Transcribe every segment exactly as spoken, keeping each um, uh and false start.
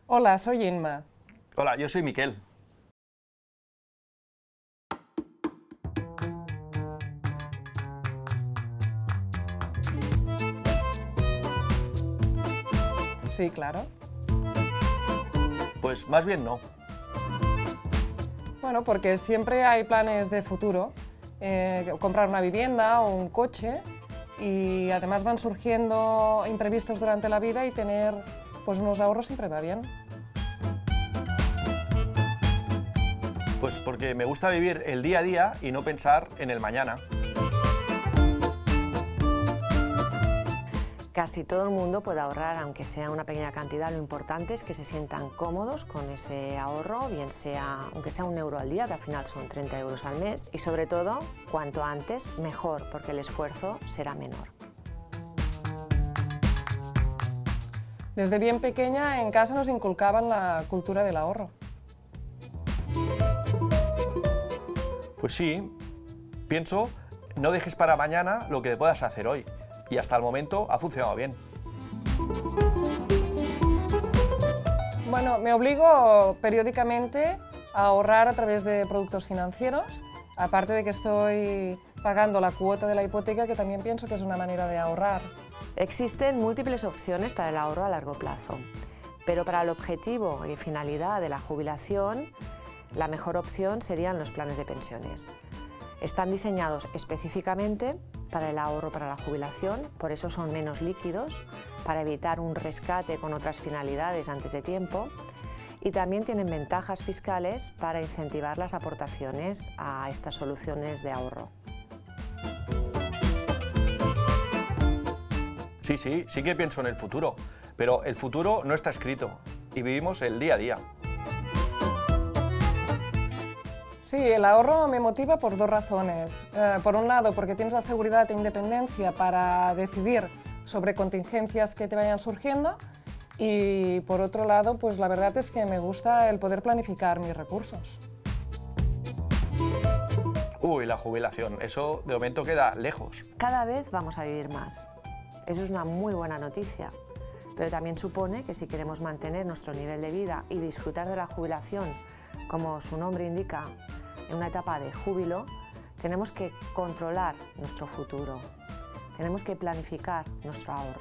Hola, soy Inma. Hola, yo soy Miquel. Sí, claro. Pues más bien no. Bueno, porque siempre hay planes de futuro, eh, comprar una vivienda o un coche, y además van surgiendo imprevistos durante la vida y tener pues unos ahorros siempre va bien. Pues porque me gusta vivir el día a día y no pensar en el mañana. Casi todo el mundo puede ahorrar, aunque sea una pequeña cantidad. Lo importante es que se sientan cómodos con ese ahorro, bien sea, aunque sea un euro al día, que al final son treinta euros al mes, y sobre todo, cuanto antes, mejor, porque el esfuerzo será menor. Desde bien pequeña en casa nos inculcaban la cultura del ahorro. Pues sí, pienso, no dejes para mañana lo que puedas hacer hoy. Y hasta el momento ha funcionado bien. Bueno, me obligo periódicamente a ahorrar a través de productos financieros, aparte de que estoy pagando la cuota de la hipoteca, que también pienso que es una manera de ahorrar. Existen múltiples opciones para el ahorro a largo plazo, pero para el objetivo y finalidad de la jubilación, la mejor opción serían los planes de pensiones. Están diseñados específicamente para el ahorro para la jubilación, por eso son menos líquidos, para evitar un rescate con otras finalidades antes de tiempo, y también tienen ventajas fiscales para incentivar las aportaciones a estas soluciones de ahorro. Sí, sí, sí que pienso en el futuro, pero el futuro no está escrito y vivimos el día a día. Sí, el ahorro me motiva por dos razones. Eh, por un lado, porque tienes la seguridad e independencia para decidir sobre contingencias que te vayan surgiendo, y por otro lado, pues la verdad es que me gusta el poder planificar mis recursos. Uy, la jubilación, eso de momento queda lejos. Cada vez vamos a vivir más. Eso es una muy buena noticia, pero también supone que si queremos mantener nuestro nivel de vida y disfrutar de la jubilación, como su nombre indica, en una etapa de júbilo, tenemos que controlar nuestro futuro, tenemos que planificar nuestro ahorro.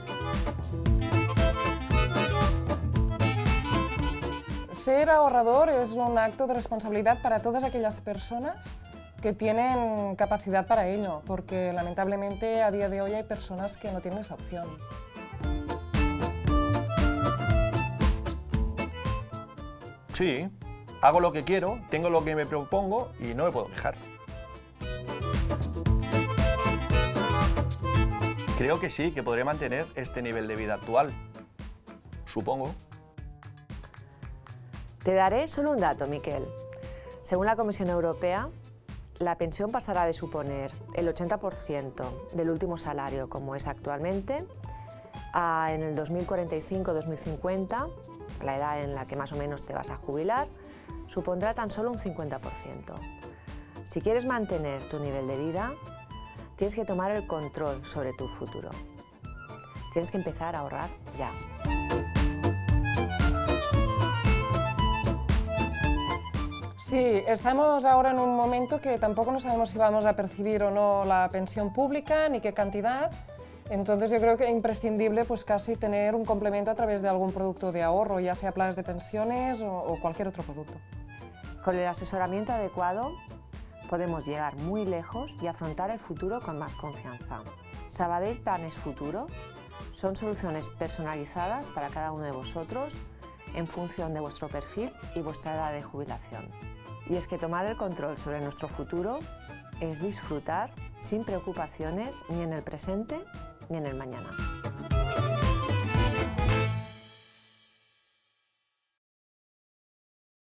Ser ahorrador es un acto de responsabilidad para todas aquellas personas que tienen capacidad para ello, porque lamentablemente a día de hoy hay personas que no tienen esa opción. Sí, hago lo que quiero, tengo lo que me propongo y no me puedo quejar. Creo que sí, que podré mantener este nivel de vida actual. Supongo. Te daré solo un dato, Miquel. Según la Comisión Europea, la pensión pasará de suponer el ochenta por ciento del último salario, como es actualmente, a en el dos mil cuarenta y cinco dos mil cincuenta, la edad en la que más o menos te vas a jubilar, supondrá tan solo un cincuenta por ciento. Si quieres mantener tu nivel de vida, tienes que tomar el control sobre tu futuro. Tienes que empezar a ahorrar ya. Sí, estamos ahora en un momento que tampoco no sabemos si vamos a percibir o no la pensión pública, ni qué cantidad. Entonces yo creo que es imprescindible pues casi tener un complemento a través de algún producto de ahorro, ya sea planes de pensiones o, o cualquier otro producto. Con el asesoramiento adecuado podemos llegar muy lejos y afrontar el futuro con más confianza. Sabadell Planes Futuro son soluciones personalizadas para cada uno de vosotros en función de vuestro perfil y vuestra edad de jubilación. Y es que tomar el control sobre nuestro futuro es disfrutar sin preocupaciones ni en el presente ni en el mañana.